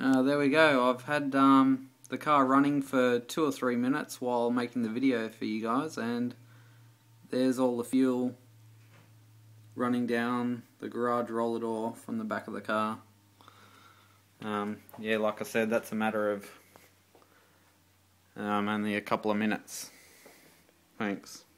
There we go. I've had the car running for 2 or 3 minutes while making the video for you guys, and there's all the fuel running down the garage roller door from the back of the car. Yeah, like I said, that's a matter of only a couple of minutes. Thanks.